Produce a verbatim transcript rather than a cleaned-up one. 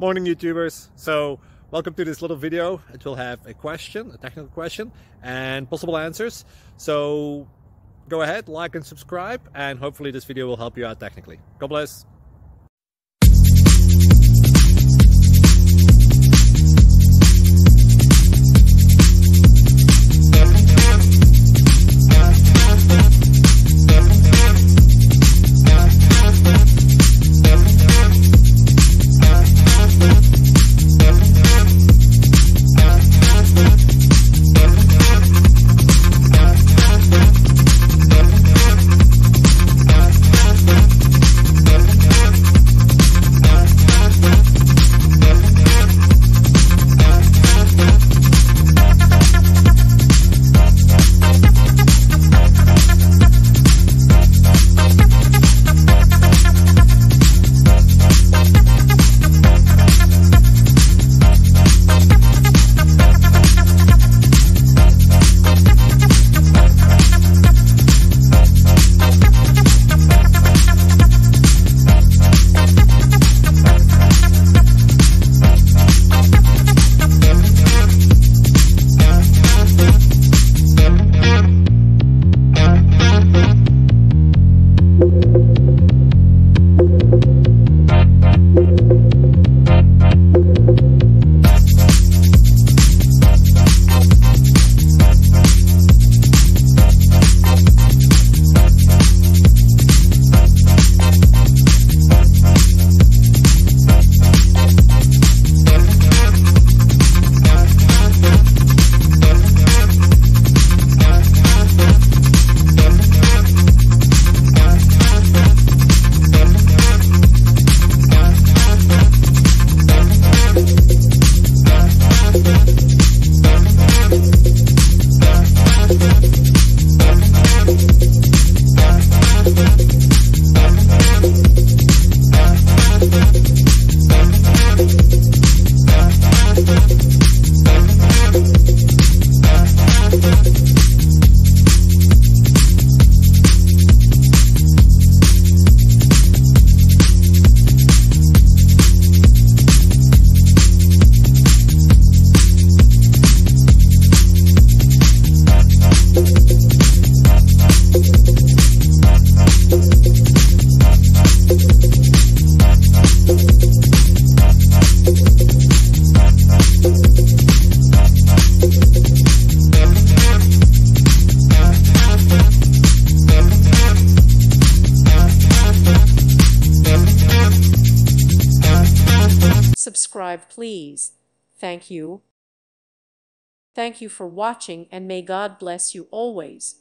Morning YouTubers. So welcome to this little video. It will have a question, a technical question, and possible answers. So go ahead, like and subscribe, and hopefully this video will help you out technically. God bless. Subscribe, please. Thank you. Thank you for watching, and may God bless you always.